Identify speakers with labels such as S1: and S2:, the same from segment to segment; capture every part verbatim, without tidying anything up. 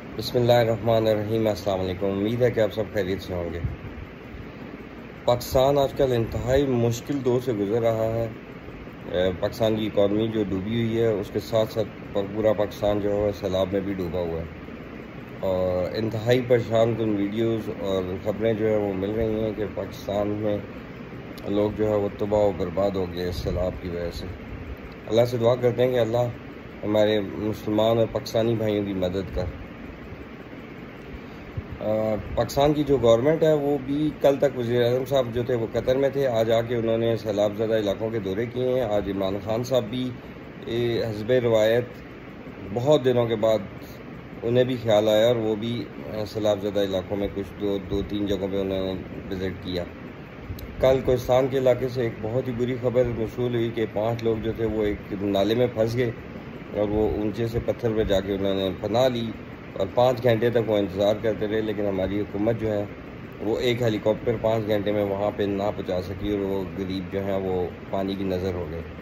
S1: بسم اللہ الرحمن الرحیم۔ السلام علیکم، امید ہے کہ آپ سب خیریت سے ہوں گے۔ پاکستان آج کل انتہائی مشکل دور سے گزر رہا ہے۔ پاکستان کی اکانومی جو ڈوبی ہوئی ہے، اس کے ساتھ ساتھ پورا پاکستان جو ہے سیلاب میں بھی ڈوبا ہوا ہے، اور انتہائی پریشان کن ویڈیوز اور خبریں جو ہے وہ مل رہی ہیں کہ پاکستان میں لوگ جو ہے وہ تباہ و برباد ہو گئے اس سیلاب کی وجہ سے۔ اللہ سے دعا کرتے ہیں کہ اللہ ہمارے مسلمان اور پاکستانی بھائیوں کی مدد کر۔ پاکستان کی جو گورنمنٹ ہے وہ بھی کل تک وزیر اعظم صاحب جو تھے وہ قطر میں تھے، آج آ کے انہوں نے سیلاب زدہ علاقوں کے دورے کیے ہیں۔ آج عمران خان صاحب بھی حسب روایت بہت دنوں کے بعد انہیں بھی خیال آیا اور وہ بھی سیلاب زدہ علاقوں میں کچھ دو دو تین جگہوں پہ انہوں نے وزٹ کیا۔ کل کوہستان کے علاقے سے ایک بہت ہی بری خبر موصول ہوئی کہ پانچ لوگ جو تھے وہ ایک نالے میں پھنس گئے اور وہ اونچے سے پتھر پہ جا کے انہوں نے پناہ لی اور پانچ گھنٹے تک وہ انتظار کرتے رہے، لیکن ہماری حکومت جو ہے وہ ایک ہیلی کاپٹر پانچ گھنٹے میں وہاں پہ نہ پہنچا سکی اور وہ غریب جو ہیں وہ پانی کی نظر ہو گئے۔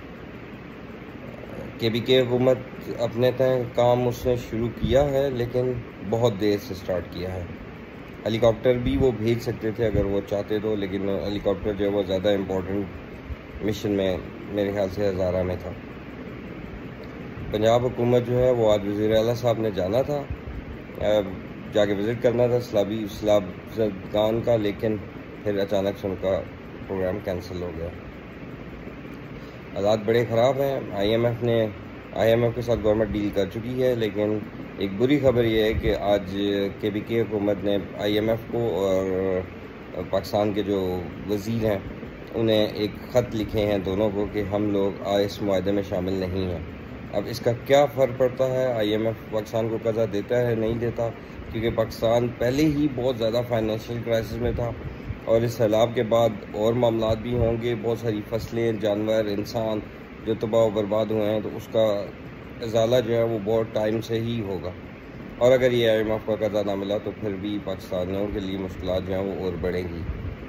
S1: کے بی کے حکومت اپنے تئیں کام اس نے شروع کیا ہے، لیکن بہت دیر سے سٹارٹ کیا ہے۔ ہیلی کاپٹر بھی وہ بھیج سکتے تھے اگر وہ چاہتے تو، لیکن ہیلی کاپٹر جو ہے وہ زیادہ امپورٹنٹ مشن میں میرے خیال سے ہزارہ میں تھا۔ پنجاب حکومت جو ہے وہ آج وزیر اعلیٰ صاحب نے جانا تھا، جا کے وزٹ کرنا تھا سیلابی سیلاب زدگان کا، لیکن پھر اچانک سے ان کا پروگرام کینسل ہو گیا۔ حالات بڑے خراب ہیں۔ آئی ایم ایف نے آئی ایم ایف کے ساتھ گورنمنٹ ڈیل کر چکی ہے، لیکن ایک بری خبر یہ ہے کہ آج کے بی کے حکومت نے آئی ایم ایف کو اور پاکستان کے جو وزیر ہیں انہیں ایک خط لکھے ہیں دونوں کو کہ ہم لوگ اس معاہدے میں شامل نہیں ہیں۔ اب اس کا کیا فرق پڑتا ہے؟ آئی ایم ایف پاکستان کو قرضہ دیتا ہے نہیں دیتا؟ کیونکہ پاکستان پہلے ہی بہت زیادہ فائنینشیل کرائسس میں تھا، اور اس سیلاب کے بعد اور معاملات بھی ہوں گے، بہت ساری فصلیں، جانور، انسان جو تباہ و برباد ہوئے ہیں، تو اس کا ازالہ جو ہے وہ بہت ٹائم سے ہی ہوگا، اور اگر یہ آئی ایم ایف کا قرضہ نہ ملا تو پھر بھی پاکستانیوں کے لیے مشکلات جو ہیں وہ اور بڑھیں گی۔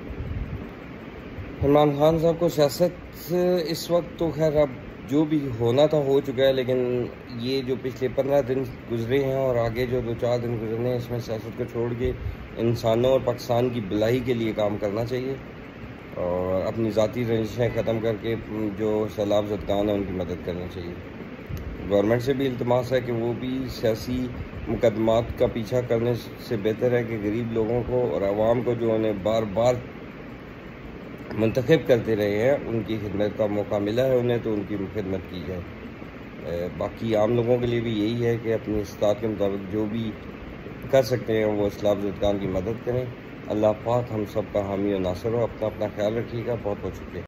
S1: عمران خان صاحب کو سیاست اس وقت تو خیر اب جو بھی ہونا تھا ہو چکا ہے، لیکن یہ جو پچھلے پندرہ دن گزرے ہیں اور آگے جو دو چار دن گزرنے ہیں، اس میں سیاست کو چھوڑ کے انسانوں اور پاکستان کی بھلائی کے لیے کام کرنا چاہیے، اور اپنی ذاتی رنجشیں ختم کر کے جو سیلاب زدگان ہیں ان کی مدد کرنی چاہیے۔ گورنمنٹ سے بھی التماس ہے کہ وہ بھی سیاسی مقدمات کا پیچھا کرنے سے بہتر ہے کہ غریب لوگوں کو اور عوام کو جو انہیں بار بار منتخب کرتے رہے ہیں ان کی خدمت کا موقع ملا ہے انہیں، تو ان کی خدمت کی جائے۔ باقی عام لوگوں کے لیے بھی یہی ہے کہ اپنی استطاعت کے مطابق جو بھی کر سکتے ہیں وہ سیلاب زدگان کی مدد کریں۔ اللہ پاک ہم سب کا حامی و ناصر ہو۔ اپنا اپنا خیال رکھیے گا۔ بہت بہت شکریہ۔